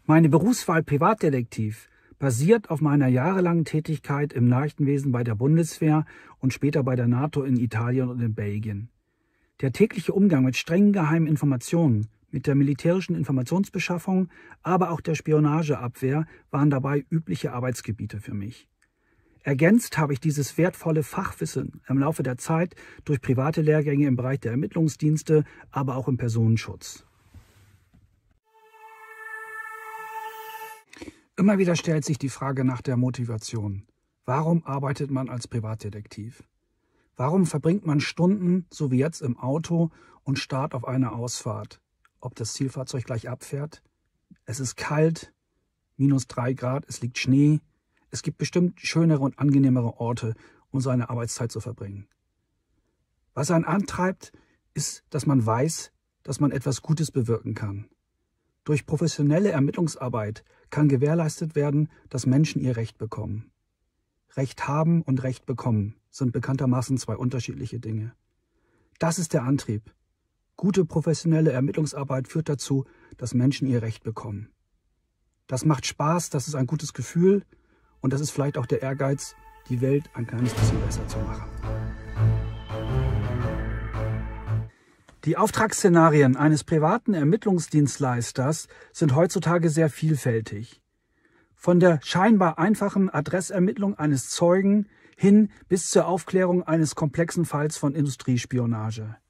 Meine Berufswahl Privatdetektiv basiert auf meiner jahrelangen Tätigkeit im Nachrichtenwesen bei der Bundeswehr und später bei der NATO in Italien und in Belgien. Der tägliche Umgang mit strengen geheimen Informationen, mit der militärischen Informationsbeschaffung, aber auch der Spionageabwehr waren dabei übliche Arbeitsgebiete für mich. Ergänzt habe ich dieses wertvolle Fachwissen im Laufe der Zeit durch private Lehrgänge im Bereich der Ermittlungsdienste, aber auch im Personenschutz. Immer wieder stellt sich die Frage nach der Motivation. Warum arbeitet man als Privatdetektiv? Warum verbringt man Stunden, so wie jetzt, im Auto und starrt auf eine Ausfahrt? Ob das Zielfahrzeug gleich abfährt? Es ist kalt, -3 Grad, es liegt Schnee. Es gibt bestimmt schönere und angenehmere Orte, um seine Arbeitszeit zu verbringen. Was einen antreibt, ist, dass man weiß, dass man etwas Gutes bewirken kann. Durch professionelle Ermittlungsarbeit kann gewährleistet werden, dass Menschen ihr Recht bekommen. Recht haben und Recht bekommen sind bekanntermaßen zwei unterschiedliche Dinge. Das ist der Antrieb. Gute professionelle Ermittlungsarbeit führt dazu, dass Menschen ihr Recht bekommen. Das macht Spaß, das ist ein gutes Gefühl und das ist vielleicht auch der Ehrgeiz, die Welt ein kleines bisschen besser zu machen. Die Auftragsszenarien eines privaten Ermittlungsdienstleisters sind heutzutage sehr vielfältig. Von der scheinbar einfachen Adressermittlung eines Zeugen hin bis zur Aufklärung eines komplexen Falls von Industriespionage.